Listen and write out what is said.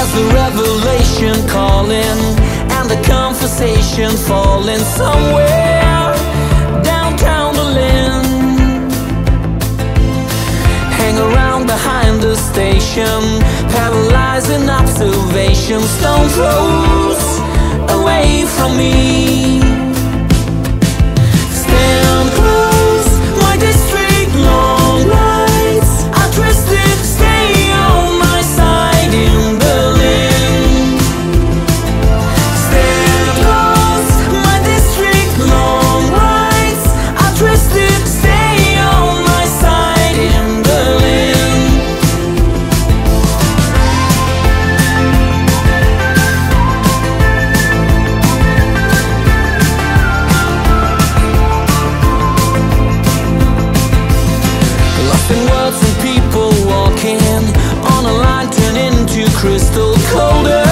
There's a revelation calling, and the conversation falling somewhere downtown Berlin. Hang around behind the station, paralyzing observation, stone throws away from me. Stand close, my district, long lights are twisted, stay on my side in Berlin. Stand close, my district, long lights are twisted, stay on my side in Berlin. Lost in words and people walking on a line turn into crystal colder.